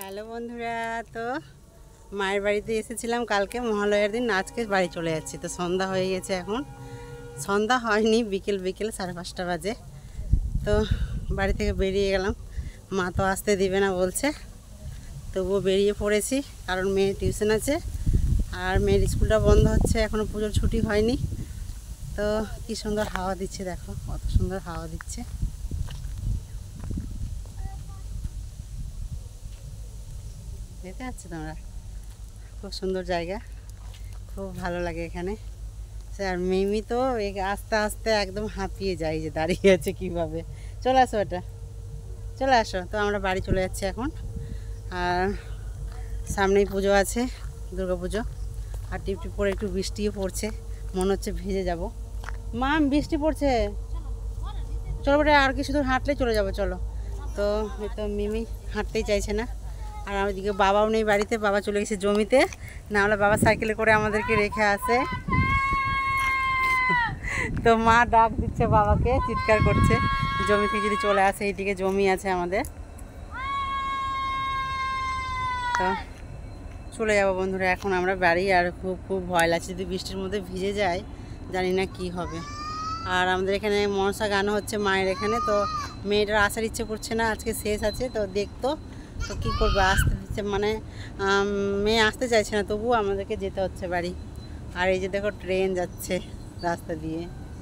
Hello বন্ধুরা, তো মায়ের বাড়িতে এসেছিলাম কালকে মহালয়ার দিন। আজকে বাড়ি চলে যাচ্ছি। তো সন্ধ্যা হয়ে গেছে, এখন সন্ধ্যা হয়নি, বিকেল 5:30 বাজে। তো বাড়ি থেকে বেরিয়ে গেলাম। মা তো আসতে দিবে না বলছে, তবুও বেরিয়ে পড়েছি, কারণ মেয়ের টিউশন আছে আর মেয়ের স্কুলটা বন্ধ হচ্ছে, এখনও পুজোর ছুটি হয়নি। তো কি সুন্দর হাওয়া দিচ্ছে, দেখো কত সুন্দর হাওয়া দিচ্ছে। দেখতে পাচ্ছ তোমরা, খুব সুন্দর জায়গা, খুব ভালো লাগে এখানে। আর মিমি তো আস্তে আস্তে একদম হাঁপিয়ে যায়, যে দাঁড়িয়ে আছে কীভাবে। চলে আসো, এটা চলে আসো। তো আমরা বাড়ি চলে যাচ্ছি এখন। আর সামনেই পুজো আছে, দুর্গা পুজো। আর টিপ টিপ করে একটু বৃষ্টিও পড়ছে, মনে হচ্ছে ভিজে যাব। মাম বৃষ্টি পড়ছে, চলো বেটা, আর কিছু দূর হাঁটলেই চলে যাবো, চলো। তো এই তো মিমি হাঁটতেই চাইছে না। আর ওইদিকে বাবাও নেই বাড়িতে, বাবা চলে গেছে জমিতে, না হলে বাবা সাইকেলে করে আমাদেরকে রেখে আসে। তো মা ডাক দিচ্ছে বাবাকে, চিৎকার করছে জমি থেকে যদি চলে আসে, এইদিকে জমি আছে আমাদের। তো চলে যাবো বন্ধুরা এখন আমরা বাড়ি। আর খুব খুব ভয় লাগছে, যদি বৃষ্টির মধ্যে ভিজে যায় জানি না কি হবে। আর আমাদের এখানে মনসা গান হচ্ছে মায়ের এখানে। তো মেয়েটার আসার ইচ্ছে করছে না, আজকে শেষ আছে তো দেখতো। তো কী করবে, আসতে দিচ্ছে মানে মেয়ে আসতে চাইছে না, তবুও আমাদেরকে যেতে হচ্ছে বাড়ি। আর এই যে দেখো ট্রেন যাচ্ছে রাস্তা দিয়ে।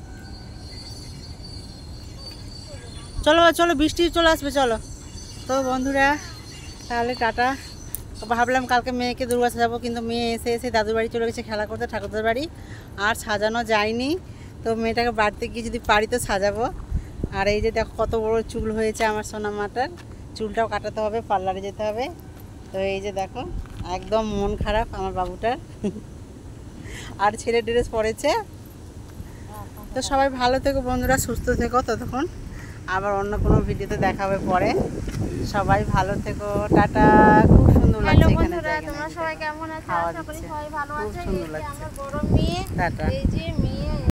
চলো চলো, বৃষ্টি চলে আসবে, চলো। তো বন্ধুরা তাহলে টাটা। ভাবলাম কালকে মেয়েকে দুর্গা সাজাবো, কিন্তু মেয়ে এসে এসে দাদুর বাড়ি চলে গেছে খেলা করতে, ঠাকুরদার বাড়ি। আর সাজানো যায়নি। তো মেয়েটাকে বাড়িতে গিয়ে যদি পারি তো সাজাবো। আর এই যে দেখো কত বড় চুল হয়েছে আমার সোনা মাটার, চুলটাও কাটাতে হবে, পার্লারে যেতে হবে। তো এই যে দেখো একদম মন খারাপ আমার বাবুটার। আর ছেলে ড্রেস পরেছে। তো সবাই ভালো থেকো বন্ধুরা, সুস্থ থেকো। ততক্ষণ আবার অন্য কোনো ভিডিওতে দেখা হবে পরে। সবাই ভালো থেকো, টাটা। খুব সুন্দর লাগছে এখানে, তোমরা সবাই কেমন আছো? আশা করি সবাই ভালো আছো। খুব সুন্দর লাগছে। আমার বড় মেয়ে, টাটা। এই যে মেয়ে।